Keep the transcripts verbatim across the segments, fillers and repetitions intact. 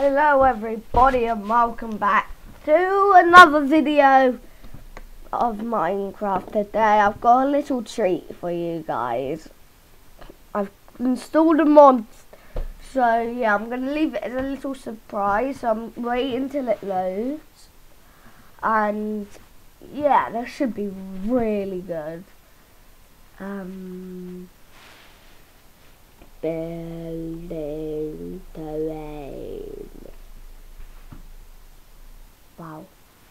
Hello everybody and welcome back to another video of Minecraft. Today I've got a little treat for you guys. I've installed a mod, so yeah, I'm going to leave it as a little surprise. So I'm waiting till it loads, and yeah, that should be really good. Um, building terrain. Wow.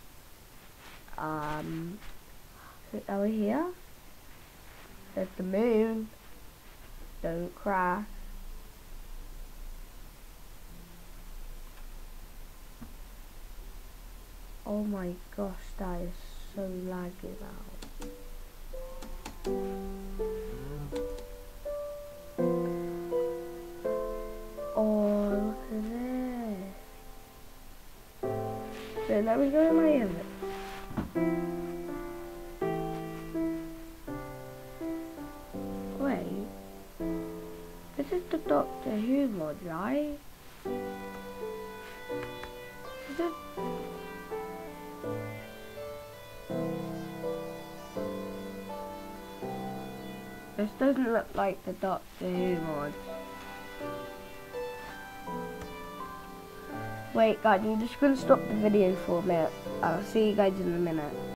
Um, are we here? There's the moon. Don't crash. Oh my gosh, that is so laggy now. Oh, look at this. So let me go to my image. Wait. This is the Doctor Who mod, right? Is it? This doesn't look like the Doctor Who mod. Wait guys, I'm just gonna stop the video for a minute. I'll see you guys in a minute.